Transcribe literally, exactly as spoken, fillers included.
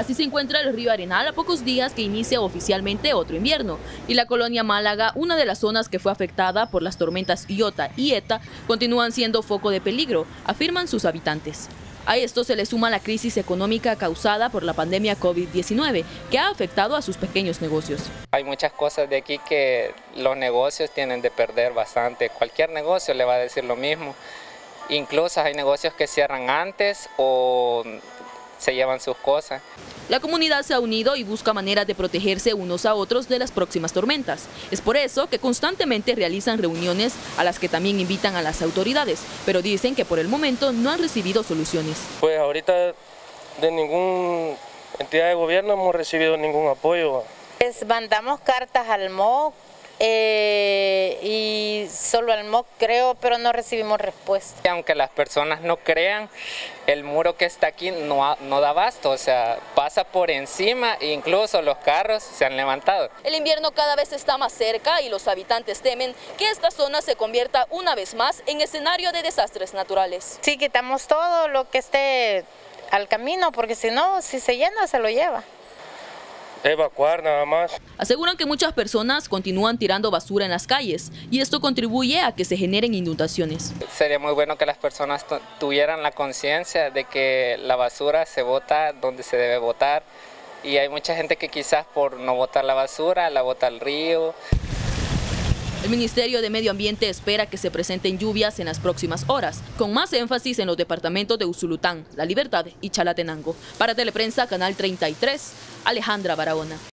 Así se encuentra el río Arenal a pocos días que inicia oficialmente otro invierno. Y la colonia Málaga, una de las zonas que fue afectada por las tormentas Iota y Eta, continúan siendo foco de peligro, afirman sus habitantes. A esto se le suma la crisis económica causada por la pandemia COVID diecinueve, que ha afectado a sus pequeños negocios. Hay muchas cosas de aquí que los negocios tienen de perder bastante. Cualquier negocio le va a decir lo mismo. Incluso hay negocios que cierran antes o se llevan sus cosas. La comunidad se ha unido y busca maneras de protegerse unos a otros de las próximas tormentas. Es por eso que constantemente realizan reuniones a las que también invitan a las autoridades, pero dicen que por el momento no han recibido soluciones. Pues ahorita de ninguna entidad de gobierno hemos recibido ningún apoyo. Pues mandamos cartas al M O C eh, y solo al M O C creo, pero no recibimos respuesta. Aunque las personas no crean, el muro que está aquí no, no da abasto, o sea, pasa por encima e incluso los carros se han levantado. El invierno cada vez está más cerca y los habitantes temen que esta zona se convierta una vez más en escenario de desastres naturales. Sí, quitamos todo lo que esté al camino, porque si no, si se llena, se lo lleva. Evacuar nada más. Aseguran que muchas personas continúan tirando basura en las calles y esto contribuye a que se generen inundaciones. Sería muy bueno que las personas tuvieran la conciencia de que la basura se bota donde se debe botar y hay mucha gente que quizás por no botar la basura la bota al río. El Ministerio de Medio Ambiente espera que se presenten lluvias en las próximas horas, con más énfasis en los departamentos de Usulután, La Libertad y Chalatenango. Para Teleprensa, Canal treinta y tres, Alejandra Barahona.